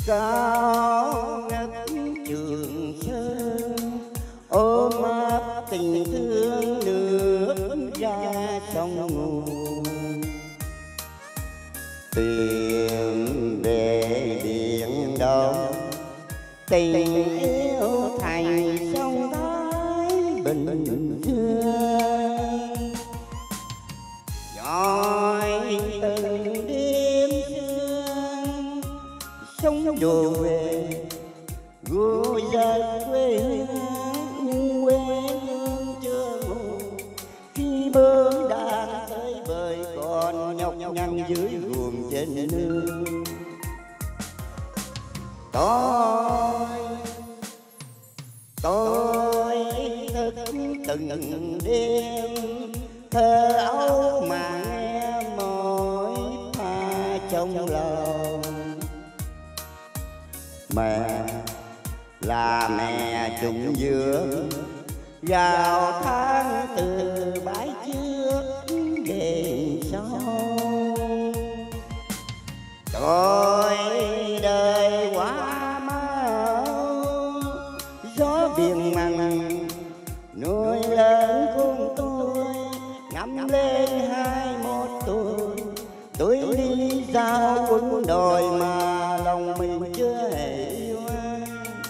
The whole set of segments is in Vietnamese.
cao ngất Trường Sơn, ôm ấp tình thương nước ra sông nguồn. Tìm về biển Đông, tình yêu thành sông Thái Bình Dương. Dõi từng đêm sương sông đổ về, gối ra quê hương nhưng quê hương chưa ngủ. Khi bướm đang tới bời còn nhọc nhằn dưới ruộng trên nương. Tôi thức từng đêm thơ ấu mà nghe mỗi pha trong lòng. Mẹ là mẹ trùng dương, rào tháng từ bãi trước đền sông. Tôi đời quá mau, gió biển mặn nuôi lớn con tôi. Ngắm lên 21 tuổi, tôi đi giao quân đòi mà lòng mình chưa hề yêu ai.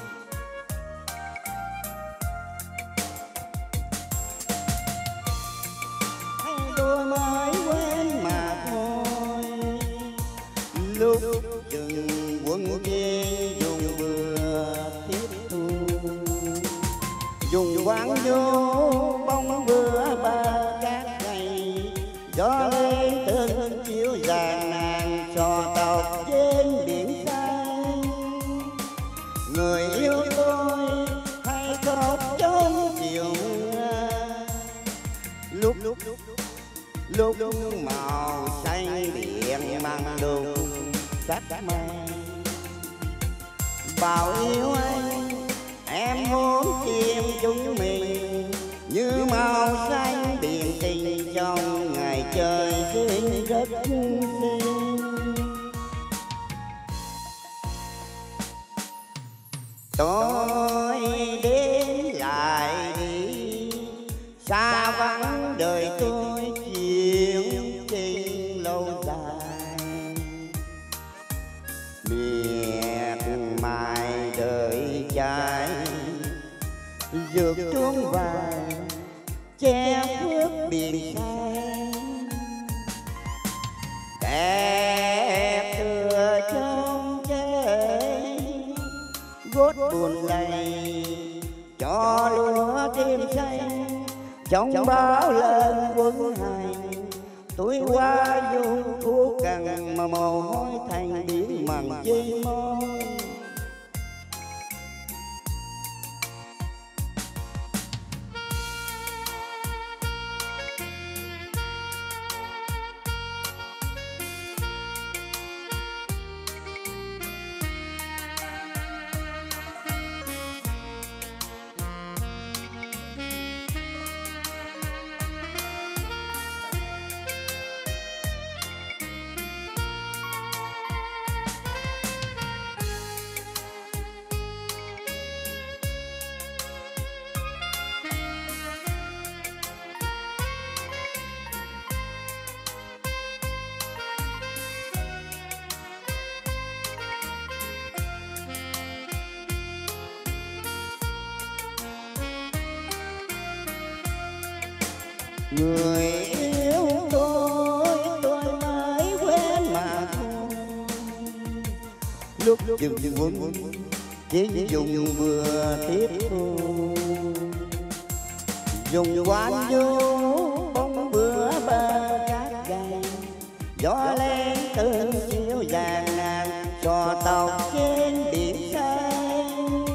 Hay tôi mới quên mà thôi, lúc chừng quân kia dùng vừa tiếp thu, dùng quán vô bông bữa ba cát ngày. Gió lên từng chiếu giàn nàng trò tàu trên biển xanh. Người yêu tôi hay khóc trong chiều mưa, lúc màu xanh biển mang đùng sắc mây. Bảo yêu anh em muốn chìm chúng mình như màu xanh biển tình trong ngày trời xinh rất xinh. Tôi đến lại đi xa vắng đời tôi chuyện tình lâu dài. Miệt mài đời trai dược chuông vàng che phước biển xanh. Đẹp tựa trong trái gót buồn lầy cho lúa thêm xanh. Trong bao lần quân hành tôi qua dung thuốc cằn mà mồ hôi thành biển mặn chi môi. Người yêu tôi mới quên mà thôi. Lúc chừng quân chỉ dùng vừa tiếp thu, dùng quán vô bông bữa ba cát gầy. Gió lên từng chiếu vàng nàng trò tàu trên biển xanh.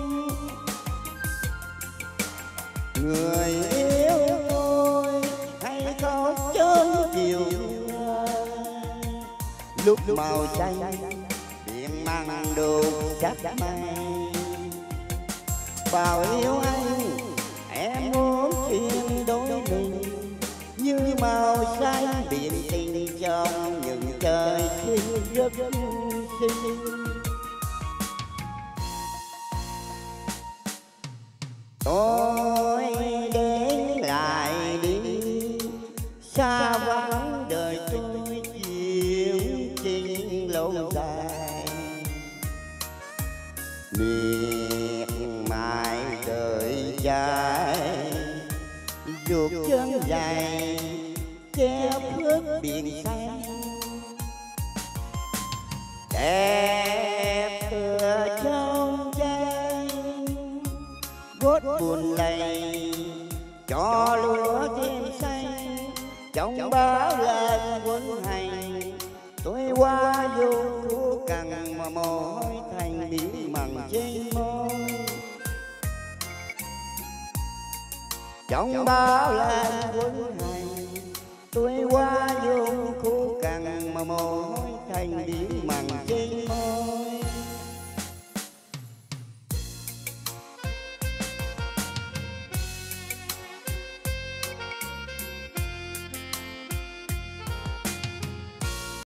Người yêu tôi hay khóc chớn chiều mưa, lúc màu xanh biển mặn đục sắc mây. Vào yêu anh em muốn chuyện đôi mình như màu xanh biển tình trong những trời xinh rất xinh. tôi đến lại đi, xa vắng đời tôi chịu chinh lâu dài. Miệt mài đời dài, ruột chân dài che phước biển xanh. Đẹp tựa trong trái, gót buồn lầy cho lúa thêm xanh. Trong báo lên quân hành, tôi qua vô khu cằn mà mồ hôi thành biển mặn trên môi. Trong báo lên quân hành, tôi qua vô khu cằn mà mồ hôi thành biển mặn